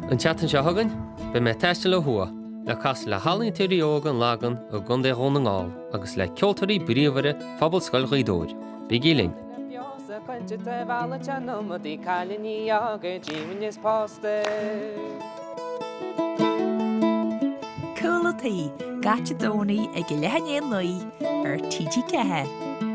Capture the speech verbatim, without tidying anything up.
An teatan se hagan, be me teiste le hua, le cas le halling tíí ógan lagan a gundé hón an gáil, agus le ceoltarí bríomhare fabal scoilgaí dóir. Bigí linn. Cúlataí, gaiite dónaí ag lehannéon luí ar T G Ceathe.